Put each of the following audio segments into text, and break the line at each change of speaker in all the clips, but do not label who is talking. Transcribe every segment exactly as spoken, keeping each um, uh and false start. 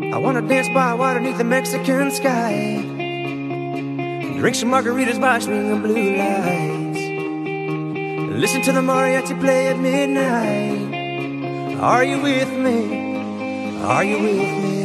I wanna dance by water beneath the Mexican sky, drink some margaritas by swinging blue lights, listen to the mariachi play at midnight. Are you with me? Are you with me?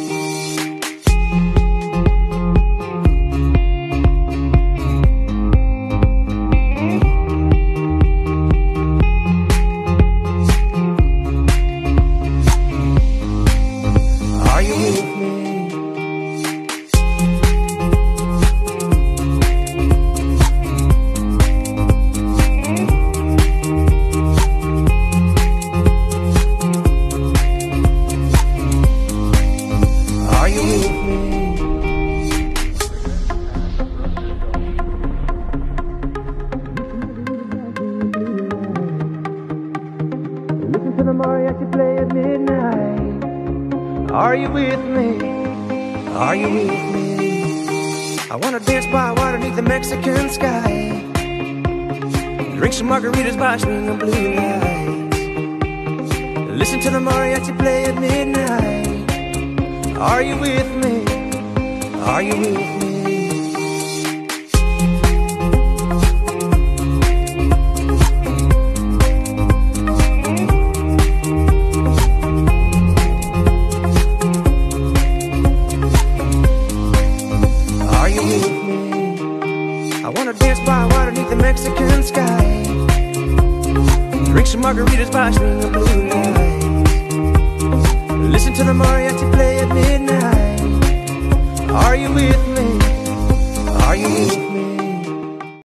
Listen to the mariachi play at midnight. Are you with me? Are you with me? I wanna dance by water beneath the Mexican sky, drink some margaritas by swinging blue lights, listen to the mariachi play at midnight. Are you with me? Are you with me? I wanna dance by water beneath the Mexican sky, drink some margaritas by swinging blue lights, listen to the mariachi play at midnight. Are you with me? Are you with me?